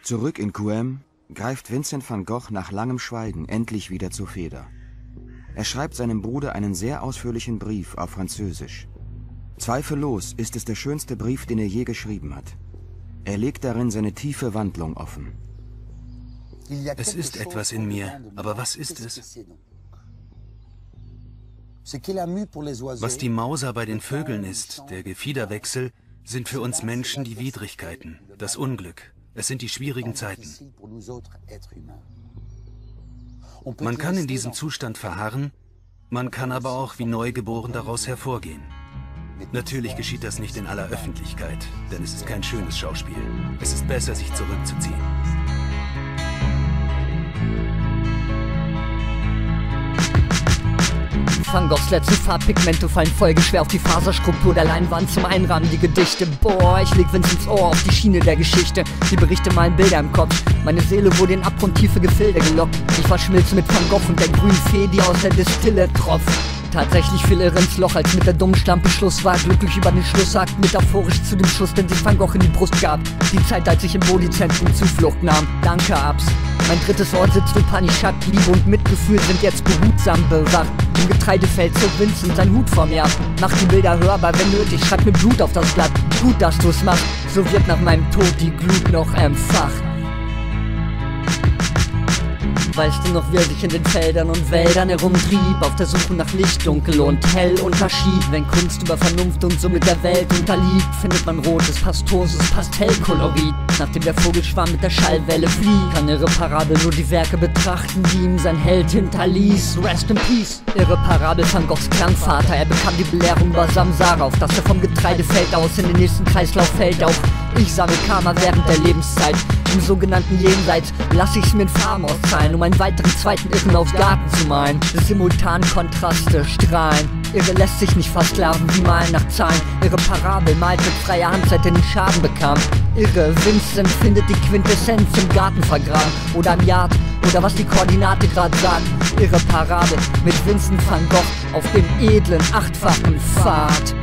Zurück in Couëm greift Vincent van Gogh nach langem Schweigen endlich wieder zur Feder. Er schreibt seinem Bruder einen sehr ausführlichen Brief auf Französisch. Zweifellos ist es der schönste Brief, den er je geschrieben hat. Er legt darin seine tiefe Wandlung offen. Es ist etwas in mir, aber was ist es? Was die Mauser bei den Vögeln ist, der Gefiederwechsel, sind für uns Menschen die Widrigkeiten, das Unglück. Es sind die schwierigen Zeiten. Man kann in diesem Zustand verharren, man kann aber auch wie neugeboren daraus hervorgehen. Natürlich geschieht das nicht in aller Öffentlichkeit, denn es ist kein schönes Schauspiel. Es ist besser, sich zurückzuziehen. Van Goghs letzte Farbpigmente fallen folgeschwer auf die Faserstruktur der Leinwand zum Einrahmen die Gedichte. Boah, ich leg Vincents Ohr auf die Schiene der Geschichte. Die Berichte malen Bilder im Kopf. Meine Seele wurde in abgrundtiefe Gefilde gelockt. Ich verschmilze mit Van Gogh und der grünen Fee, die aus der Distille tropft. Tatsächlich fiel er ins Loch, als mit der dummen Schlampe Schluss war. Glücklich über den Schlussakt, metaphorisch zu dem Schuss, den sich Van Gogh in die Brust gab. Die Zeit, als ich im Bodizentrum Zuflucht nahm. Danke, Abs. Mein drittes Ort sitzt Upanishad. Liebe und Mitgefühl sind jetzt behutsam bewacht. Im Getreidefeld zog Vincent sein Hut vor mir ab. Mach die Bilder hörbar, wenn nötig, schreib mir Blut auf das Blatt. Gut, dass du's machst, so wird nach meinem Tod die Glut noch empfacht. Weißt du noch, wie er sich in den Feldern und Wäldern herumtrieb, auf der Suche nach Licht, Dunkel und Hell unterschied? Wenn Kunst über Vernunft und somit der Welt unterliegt, findet man rotes, pastoses Pastellkolorit. Nachdem der Vogelschwarm mit der Schallwelle flieht, kann irreparabel nur die Werke betrachten, die ihm sein Held hinterließ. Rest in Peace. Irreparabel Van Goghs Klangvater, er bekam die Belehrung über Samsara, auf dass er vom Getreidefeld aus in den nächsten Kreislauf fällt. Auch ich sammle Karma während der Lebenszeit. Im sogenannten Jenseits lass ich's mir in Farben auszahlen, um einen weiteren zweiten Irren aufs Garten zu malen. Simultan Kontraste strahlen. Irre lässt sich nicht versklaven wie Malen nach Zahlen. Irreparabel malt mit freier Hand, seit er den Schaden bekam. Irre Vincent findet die Quintessenz im Garten vergraben. Oder im Yard, oder was die Koordinate grad sagt. Irreparabel mit Vincent van Gogh auf dem edlen, achtfachen Pfad.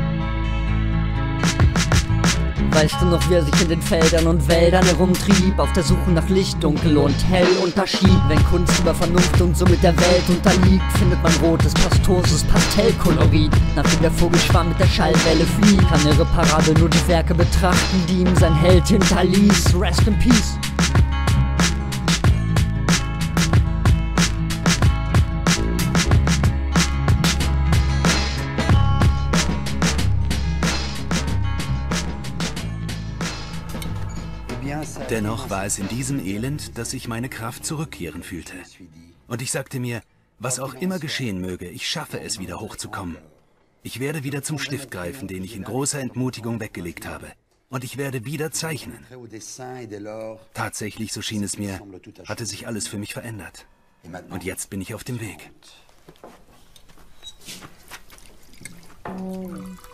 Weißt du noch, wie er sich in den Feldern und Wäldern herumtrieb, auf der Suche nach Licht, Dunkel und Hell unterschied? Wenn Kunst über Vernunft und somit der Welt unterliegt, findet man rotes, pastoses Pastellkolorit. Nachdem der Vogelschwarm mit der Schallwelle flieht, kann irreparabel nur die Werke betrachten, die ihm sein Held hinterließ. Rest in Peace. Dennoch war es in diesem Elend, dass ich meine Kraft zurückkehren fühlte. Und ich sagte mir, was auch immer geschehen möge, ich schaffe es, wieder hochzukommen. Ich werde wieder zum Stift greifen, den ich in großer Entmutigung weggelegt habe. Und ich werde wieder zeichnen. Tatsächlich, so schien es mir, hatte sich alles für mich verändert. Und jetzt bin ich auf dem Weg.